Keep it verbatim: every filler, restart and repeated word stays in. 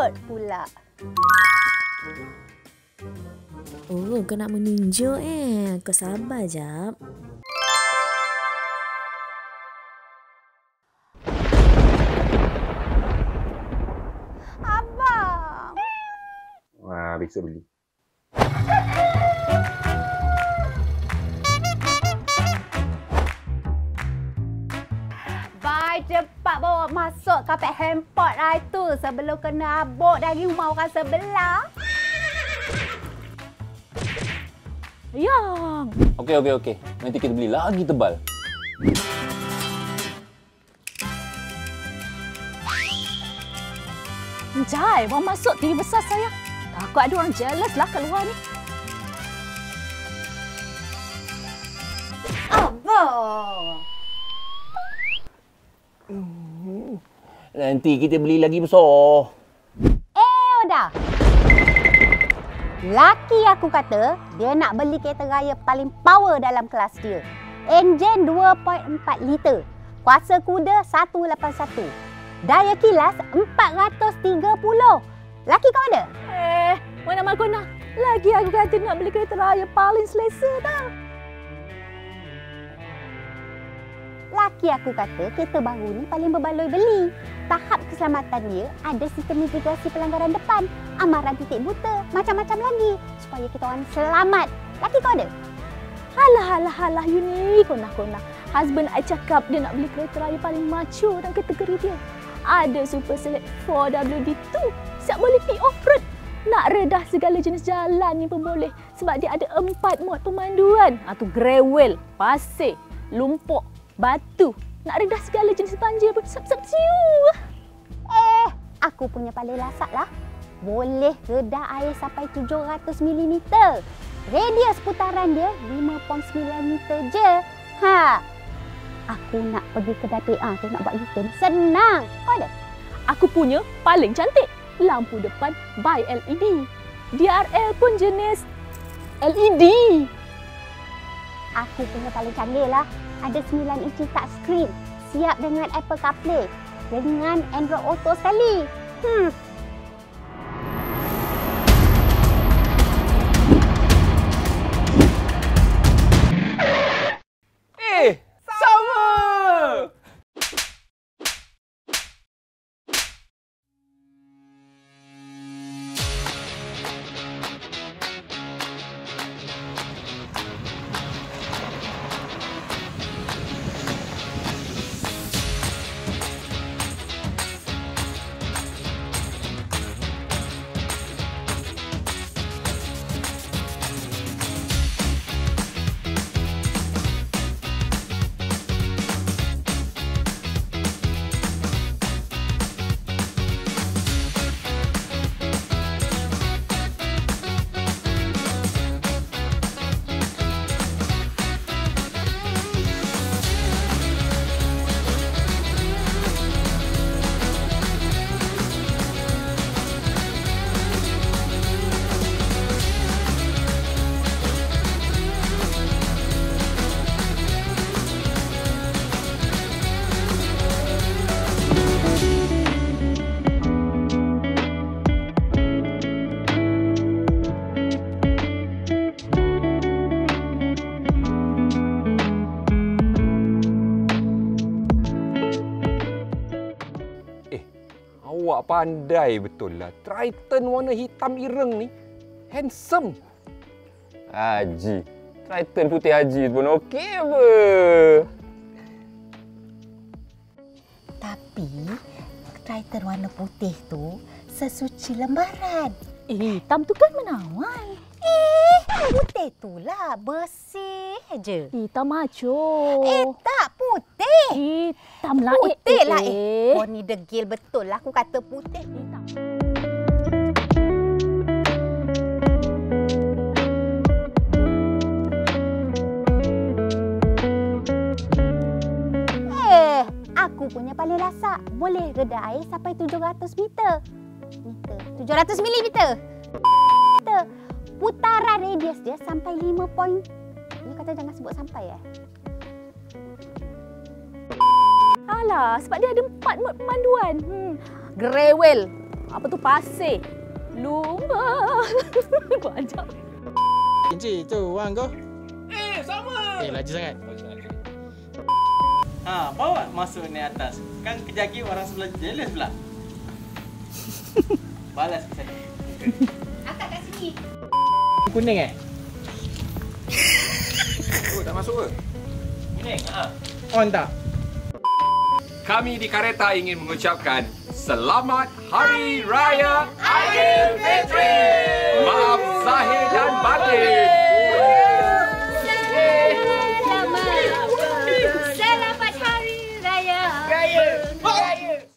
hemput pula. Oh, kau nak menunjuk eh. Kau sabar jap. Abang. Wah, besok beli. Bye, cepat bawa masuk kapet hempot lah itu sebelum kena abuk dari rumah orang sebelah. Yang. Okey, okey, okey. Nanti kita beli lagi tebal. Jai, bawa masuk T V besar saya. Takut ada orang jealous lah kat luar ni. Abang. Nanti kita beli lagi besar. Eh, dah. Laki aku kata dia nak beli kereta raya paling power dalam kelas dia. Enjin dua perpuluhan empat liter. Kuasa kuda seratus lapan puluh satu. Daya kilas empat ratus tiga puluh. Laki kau ada? Eh, mana mak kau nak? Lagi aku kata nak beli kereta raya paling selesa tau. Laki aku kata kereta baru ni paling berbaloi beli. Tahap keselamatan dia ada sistem mitigasi pelanggaran depan, amaran titik buta, macam-macam lagi supaya kita orang selamat. Laki kau ada? Halah, halah, halah, you ni konah-konah. Husband I cakap dia nak beli kereta raya paling macho dalam kategori dia. Ada Super Select four W D two. Siap boleh pergi off-road. Nak redah segala jenis jalan ni pun boleh. Sebab dia ada empat mod pemanduan. Ha, tu gravel, pasir, lumpur, batu. Nak redah segala jenis banjir pun sap-sap siu. Eh, aku punya paling lasak lah. Boleh redah air sampai tujuh ratus milimeter. Radius putaran dia lima perpuluhan sembilan meter je. Ha. Aku nak pergi kedai P A tu nak buat U-turn. Senang. Kau ada? Aku punya paling cantik. Lampu depan by L E D. D R L pun jenis L E D. Aku punya paling canggih lah. Ada sembilan inci touchscreen. Siap dengan Apple CarPlay. Dengan Android Auto sekali. Hmm. Eh, sama! Awak pandai betul lah. Triton warna hitam ireng ni handsome. Haji. Triton putih Haji pun okey apa? Tapi Triton warna putih tu sesuci lembaran. Eh, hitam tu kan menawan. Eh, putih tu lah bersih je. Hitam macho. Eh, tak putih. Hitam lah. Putih eh, lah eh. eh. Kau ni degil betul lah aku kata putih. Hitam. Eh, aku punya paling lasak. Boleh reda air sampai tujuh ratus meter. Meter. tujuh ratus milimeter. Meter. Putaran radius dia sampai lima point. Ni kata jangan sebut sampai eh. Alah, sebab dia ada empat mod pemanduan. Hmm. Gravel, Apa tu pasir? Lumba. Banyak. Encik, tu wang kau. Eh, sama. Eh, laju sangat. Ha, bawa masuk ni atas. Kan kejagi orang sebelah jealous pula. Balas ke saya. Akak kat sini. Kuning eh? Oh, dah masuk ke? Kuning, ha. On tak? Kami di Kareta ingin mengucapkan Selamat Hari Raya Aidilfitri. Maaf zahir dan batin.